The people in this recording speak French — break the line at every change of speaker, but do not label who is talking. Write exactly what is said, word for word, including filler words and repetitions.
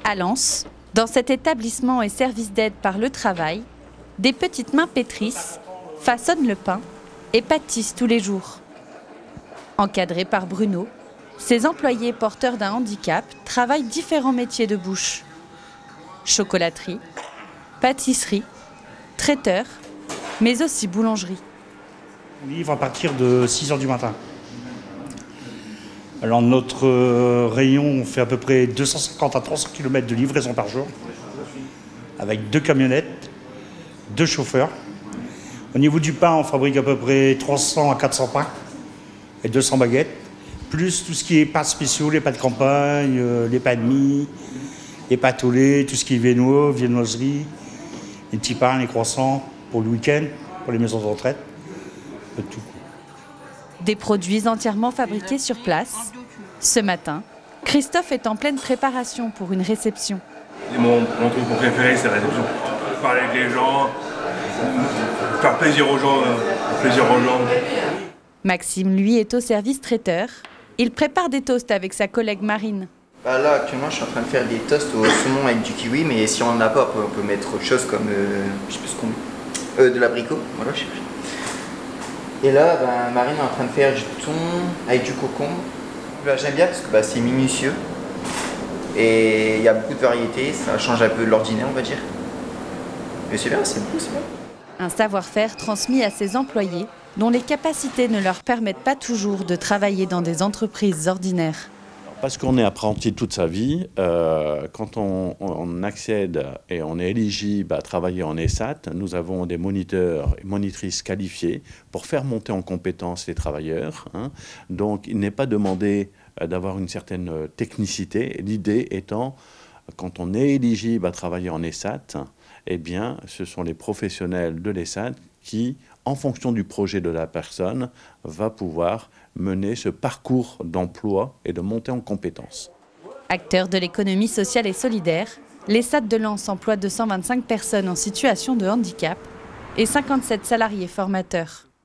À Lens, dans cet établissement et service d'aide par le travail, des petites mains pétrissent, façonnent le pain et pâtissent tous les jours. Encadrés par Bruno, ces employés porteurs d'un handicap travaillent différents métiers de bouche. Chocolaterie, pâtisserie, traiteur, mais aussi boulangerie.
On livre à partir de six heures du matin. Alors notre rayon, on fait à peu près deux cent cinquante à trois cents kilomètres de livraison par jour, avec deux camionnettes, deux chauffeurs. Au niveau du pain, on fabrique à peu près trois cents à quatre cents pains et deux cents baguettes, plus tout ce qui est pâtes spéciaux, les pâtes de campagne, les pains de mie, les pâtes au lait, tout ce qui est viennois, viennoiserie, les petits pains, les croissants pour le week-end, pour les maisons de retraite, tout.
Des produits entièrement fabriqués sur place. Ce matin, Christophe est en pleine préparation pour une réception.
Mon, mon truc préféré, c'est la réception. Parler avec les gens, faire plaisir aux gens, euh, plaisir aux gens.
Maxime, lui, est au service traiteur. Il prépare des toasts avec sa collègue Marine.
Bah là, actuellement, je suis en train de faire des toasts au saumon avec du kiwi, mais si on n'en a pas, on peut mettre autre chose comme euh, je sais plus ce qu'on met. Euh, de l'abricot. Voilà, je sais plus. Et là, bah, Marine est en train de faire du thon avec du concombre. Bah, j'aime bien parce que bah, c'est minutieux et il y a beaucoup de variétés, ça change un peu de l'ordinaire, on va dire. Mais c'est bien, c'est beau, c'est bien.
Un savoir-faire transmis à ses employés dont les capacités ne leur permettent pas toujours de travailler dans des entreprises ordinaires.
Parce qu'on est apprenti toute sa vie, euh, quand on, on accède et on est éligible à travailler en E S A T, nous avons des moniteurs et monitrices qualifiés pour faire monter en compétence les travailleurs. Hein. Donc il n'est pas demandé d'avoir une certaine technicité. L'idée étant, quand on est éligible à travailler en E S A T, eh bien, ce sont les professionnels de l'E S A T qui, en fonction du projet de la personne, va pouvoir mener ce parcours d'emploi et de montée en compétences.
Acteur de l'économie sociale et solidaire, l'E S A T de Lens emploie deux cent vingt-cinq personnes en situation de handicap et cinquante-sept salariés formateurs.